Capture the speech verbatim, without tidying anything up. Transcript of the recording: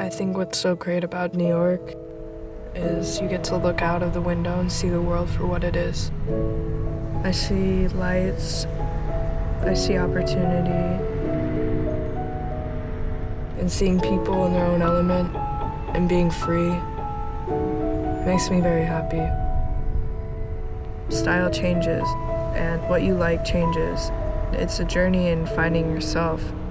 I think what's so great about New York is you get to look out of the window and see the world for what it is. I see lights, I see opportunity, and seeing people in their own element and being free makes me very happy. Style changes, and what you like changes. It's a journey in finding yourself.